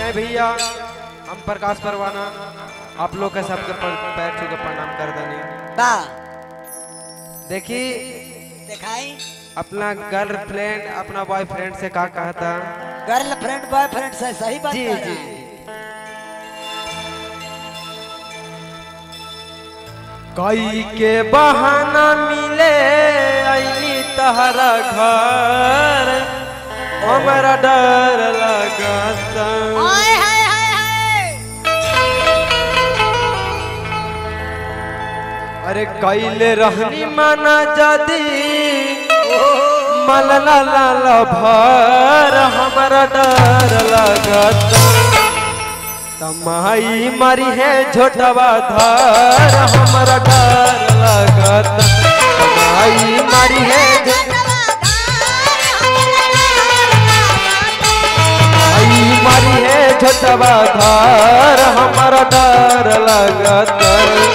विनय भैया, हम प्रकाश परवाना, आप लोग के सबके पैर छू के प्रणाम कर देनी। देखी दिखाई अपना गर्लफ्रेंड अपना बॉयफ्रेंड से का कहता? गर्लफ्रेंड बॉयफ्रेंड से सही बात जी जी। कई के बहाना मिले आई तहरा घर, हमारा डर लगता। अरे कैले रहनी माना जदी मलला लाला भर, हमारा डर लगता। तमाई मरी है झोटवा धर, हमारा डर लगता। तमाई मरी है मरी है झोटवा धर, हमारा डर लगता।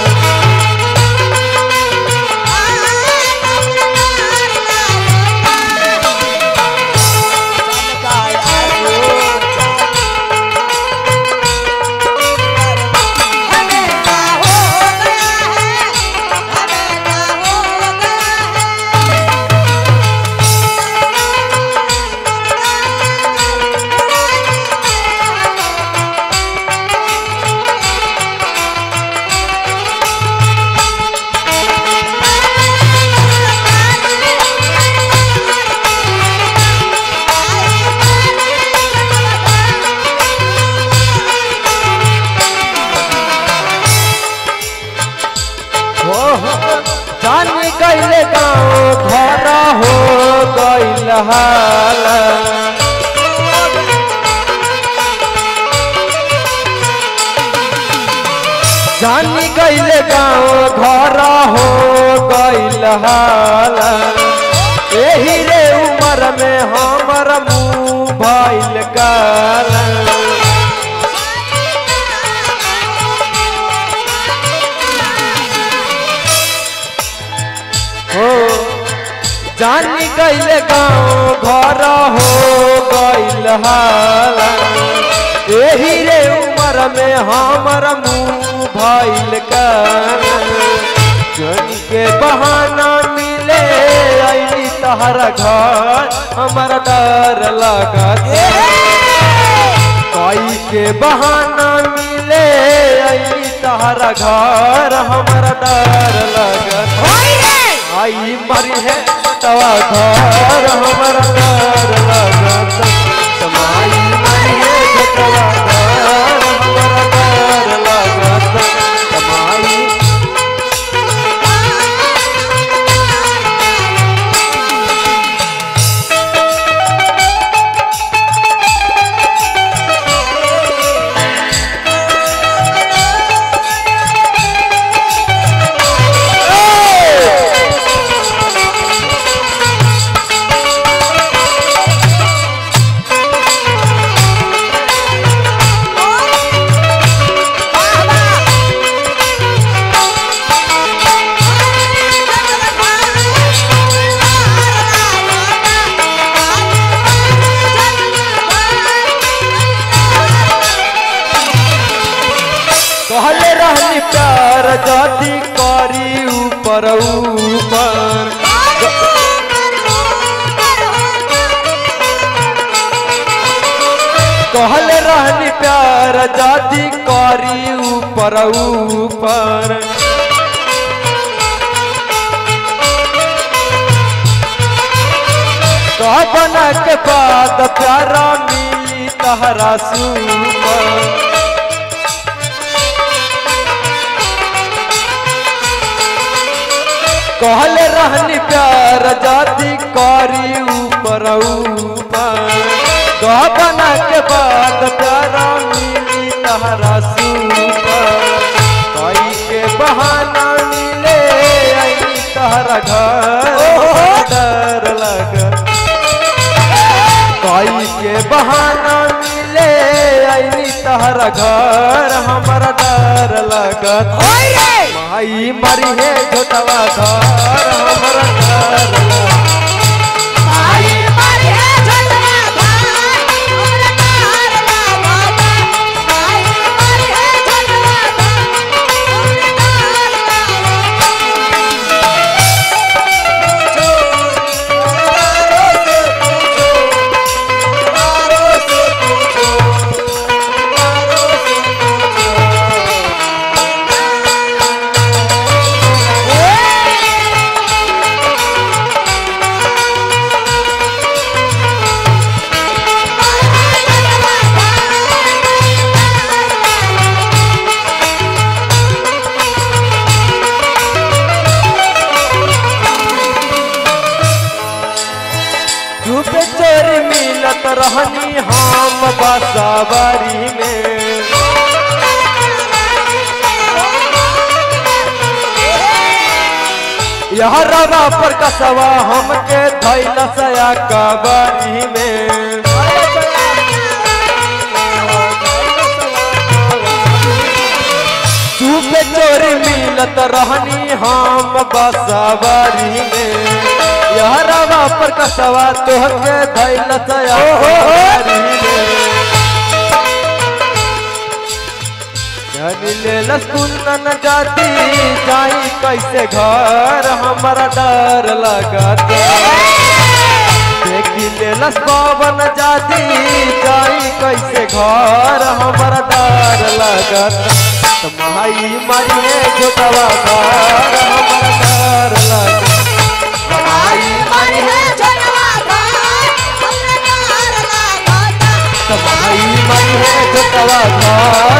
जान गईले गाँव घर हो गईल हाल, जान गईले गाँव घर हो गईल हाल। यही रे उम्र में हमर मुँह भइल काल। जान गईले गाँव घर हो गईल हाल। यही रे उम्र में हमर मुँह भइल काल। जन के बहाना मिले आई तहरा घर, हमारा डर लगता। कोई के बहाना मिले आई तहरा घर, हमारा डर लगता। आई मरी है तवा घर, हमारा डर लगता। समाई मरी है तवा घर, हमारा डर लगता। समाई कहले रहनी प्यार जाति करी ऊपर ऊपर। कहले रहनी प्यार जाति करी ऊपर ऊपर। कहना के बाद प्यारा मिली तहरा सुपर। कहले रहनी प्यार जाति करी ऊपर ऊपर। कहना के बाद प्यारा मिली तहरा सुपर। कई के बहाना मिले आई तहरा घर, डर लगा। कई के बहाना मिले आई तहरा घर, हमारा डर लगा। माई मरी है झोटवा घर, हमारा डर लगता। माई मरी है झोटवा घर, हमारा डर लगता। कबारी में यह रवा पर कसवा हमके धैल सया कबारी में सुबह चोरी मिलत रहनी हम बसवारी में यह रवा पर कसवा तोहके धैल सया कबारी में ले सुनन जाती जाई कैसे घर हमारा डर लगता देखी ले पवन जाती जाई कैसे घर हमारा डर लगता तो माई मारिए छोटवा घर हमारा डर लगता माई मारिए छोटवा घर हमारा डर लगता तो माई मारिए छोटवा घर